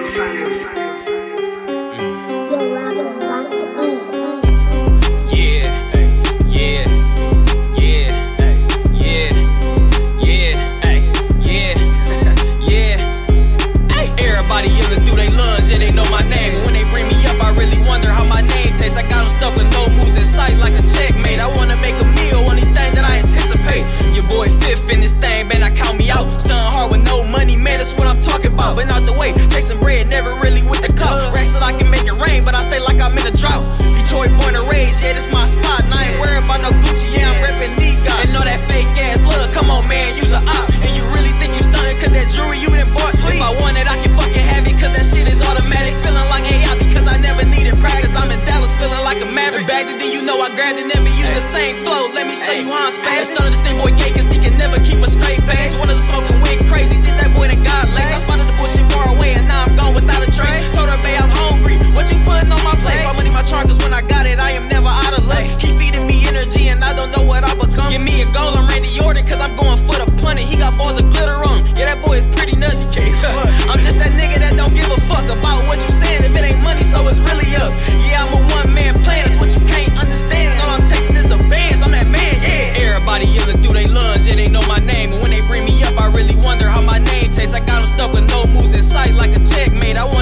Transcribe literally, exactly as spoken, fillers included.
In this thing, man, I count me out. Stun hard with no money, man, that's what I'm talking about. Been out the way, chasing bread, never really with the clout. Racks so I can make it rain, but I stay like I'm in a drought. Detroit born and raised, yeah, this my spot. And I ain't worried about no Gucci, yeah, I'm reppin' Nigas. And all that fake ass love, come on, man, use a op. And you really think you stuntin' cause that jewelry you done bought? If I want it, I can fucking have it, cause that shit is automatic. Feeling like A I because I never needed practice. I'm in Dallas feeling like a maverick. Back to then, you know I grabbed it, never used the same flow. Let me show you how I'm spazzing. Stunning this thing boy gay cause he can never keep a straight face. One of the smoking went crazy, think that boy that got lace. I spotted the bullshit far away and now I'm gone without a trace. Told her, babe, I'm hungry, what you putting on my plate? My money, my charm, cause when I got it, I am never out of luck. Keep feeding me energy and I don't know what I become. Give me a goal, I'm Randy Orton, cause I'm going for the punny. He got balls of glitter on him, yeah, that boy is pretty nuts. I'm just that nigga that don't give a fuck about what you saying if it ain't money, so it's really up. Yeah, I'm a one-man plan, that's what you can't understand. All I'm chasing is the bands, I'm that man, yeah. Everybody yelling through they lungs, yeah, they know my name. And when they bring me up, I really wonder how my name tastes. I got them stuck with no moves in sight like a checkmate. I want